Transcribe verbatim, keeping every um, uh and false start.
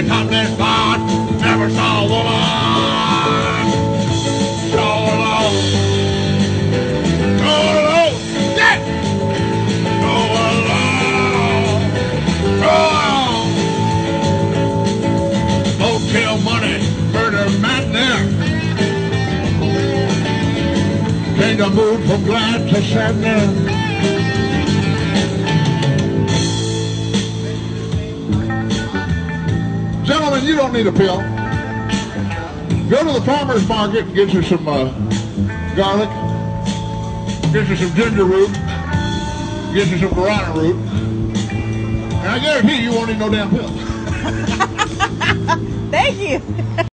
topless spot. Never saw a woman so alone. So alone. Yeah. So alone. So alone. Hotel money, murder madness. Change the mood from glad to sadness. Gentlemen, you don't need a pill. Go to the farmer's market and get you some uh, garlic, get you some ginger root, get you some guarana root, and I guarantee you won't need no damn pill. Thank you.